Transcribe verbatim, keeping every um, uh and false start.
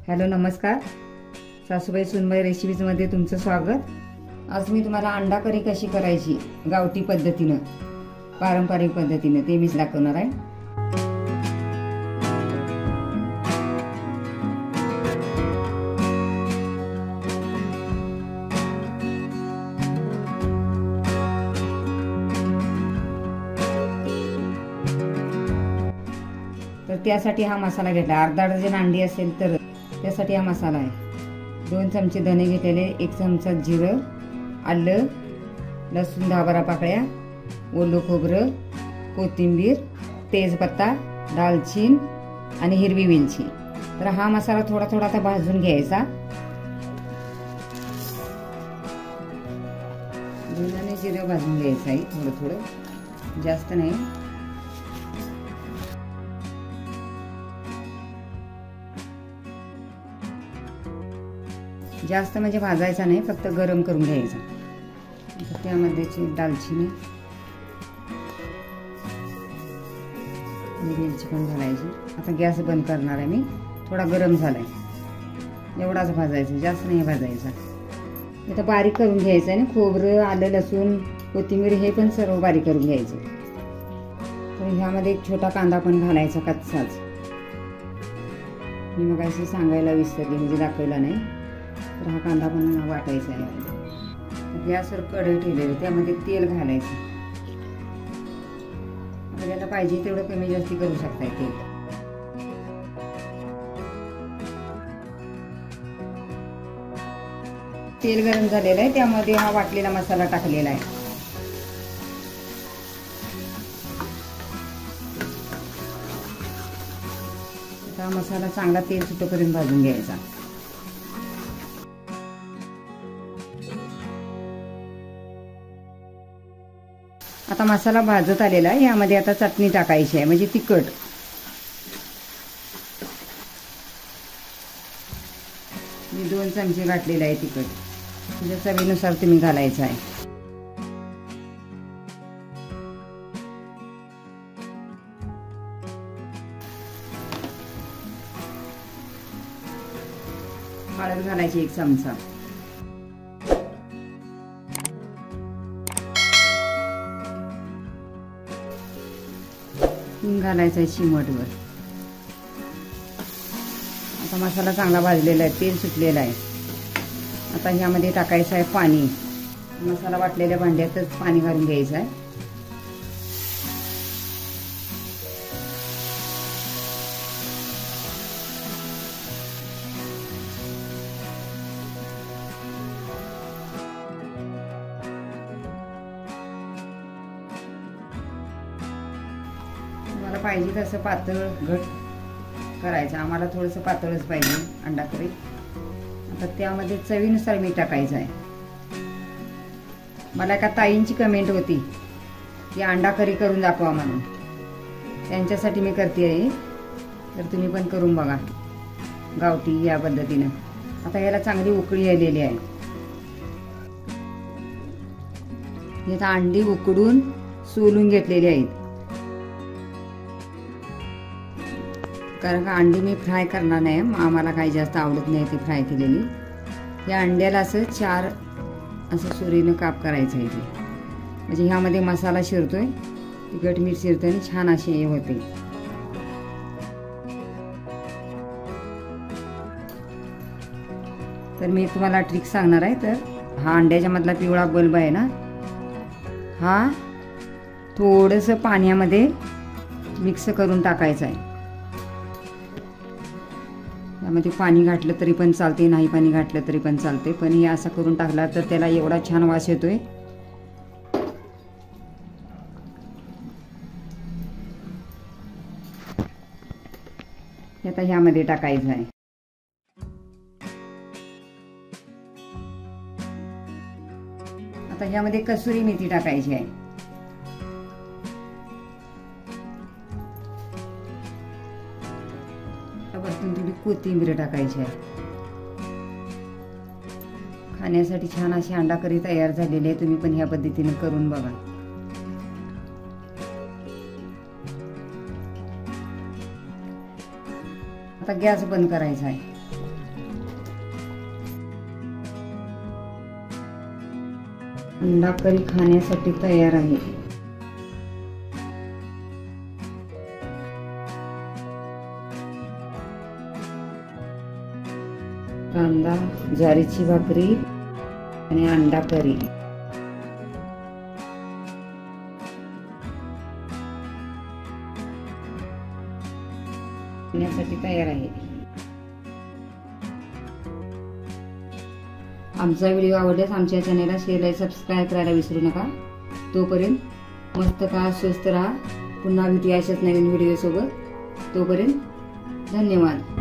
Hello नमस्कार, सासूबाई सुनबाई रेसिपीजमध्ये तुमचं स्वागत। आज मी तुम्हाला अंडा करी कशी करायची गावठी पद्धतीने पारंपरिक पद्धतीने ते मी दाखवणार आहे। तर त्यासाठी हा मसाला घेतला। अर्धा डझन अंडी असेल तर त्यासाठी हा मसाला आहे। दोन चमचे धने घेतलेले, एक चमचा जिरं, आलं, लसूण दहा बारा पाकळ्या, ओलं खोबरं, कोथिंबीर, तेजपत्ता, दालचीन आणि हिरवी वेलची। तर हा मसाला थोडा थोडा आता भाजून घ्यायचा। धने जिरं भाजून घ्यायचं आहे थोडं थोडं, जास्त नाही। जास्त म्हणजे भाजायचा नाही, फक्त गरम करून घ्यायचा। त्यामध्ये दालचिनी मिरची पण घालायची। आता गॅस बंद करणार आहे मी। थोडा गरम झालाय, एवढाच भाजायचा, जास्त नाही भाजायचा। आता बारीक करून घ्यायचं आहे ना, खोबरं, आलं, लसूण, कोथिंबीर हे पण सर्व बारीक करून घ्यायचं। तर ह्यामध्ये एक छोटा कांदा पण घालायचा कच्चाच। मी मग अशी सांगायला विसरली, म्हणजे दाखवला नाही। तर हा कांदा पण वाटायचा आहे। गॅसवर कढई ठेवलेली, त्यामध्ये तेल घालायचं। आपल्याला पाहिजे तेवढं कमी जास्ती करू शकताय तेल। तेल गरम झालेलं आहे, त्यामध्ये हा वाटलेला मसाला टाकलेला आहे। हा मसाला चांगला तेल सुटेपर्यंत भाजून घ्यायचा। आता मसाला भाजत आलेला आहे, यामध्ये आता चटणी टाकायची आहे, म्हणजे तिखट। मी दोन चमचे घातलेले आहे तिखट, म्हणजे चवीनुसार तुम्ही घालायचं आहे। हळद घालायची एक चमचा, घालायचा आहे चिमटभर। आता मसाला चांगला भाजलेला आहे, तेल सुटलेलं आहे। आता ह्यामध्ये टाकायचं आहे पाणी। मसाला वाटलेल्या भांड्यातच पाणी घालून घ्यायचं आहे। मला पाहिजे तसं पातळ घट करायचं, आम्हाला थोडंसं पातळच पाहिजे अंडा करी। आता त्यामध्ये चवीनुसार मीठ टाकायचं आहे। मला एका ताईंची कमेंट होती की अंडा करी करून दाखवा म्हणून, त्यांच्यासाठी मी करते आहे। तर तुम्ही पण करून बघा गावठी या पद्धतीने। आता याला चांगली उकळी आलेली आहे। इथं अंडी उकडून सोलून घेतलेली आहेत, कारण का अंडी मी फ्राय करणार नाही, आम्हाला काही जास्त आवडत नाही ती फ्राय केलेली। या अंड्याला असं चार असं सुरीनं काप करायचं आहे ते, म्हणजे ह्यामध्ये मसाला शिरतोय, तिखट मीठ शिरतोय आणि छान असे हे होते। तर मी तुम्हाला ट्रिक सांगणार आहे। तर हा अंड्याच्या मधला पिवळा बल्ब आहे ना, हा थोडंसं पाण्यामध्ये मिक्स करून टाकायचं आहे। त्यामध्ये पाणी घातलं तरी पण चालते, नाही पाणी घातलं तरी पण चालते, पण हे असं करून टाकला तर त्याला एवढा छान वास येतोय। आता ह्यामध्ये टाकायचं आहे। आता ह्यामध्ये कसुरी मेथी टाकायची आहे। वरतून थोडी कोथिंबीर टाकायची आहे। खाण्यासाठी छान अशी अंडा करी तयार झालेली आहे। तुम्ही पण ह्या पद्धतीने करून बघा। आता गॅस बंद करायचा आहे। अंडा करी खाण्यासाठी तयार आहे। कांदा, ज्वारीची भाकरी आणि अंडा करी खाण्यासाठी तयार आहे। आमचा व्हिडिओ आवडल्यास आमच्या चॅनलला शेअर आणि सबस्क्राईब करायला विसरू नका। तोपर्यंत मस्त खा, स्वस्त राहा। पुन्हा भेटूया अशाच नवीन व्हिडिओ सोबत। तोपर्यंत धन्यवाद।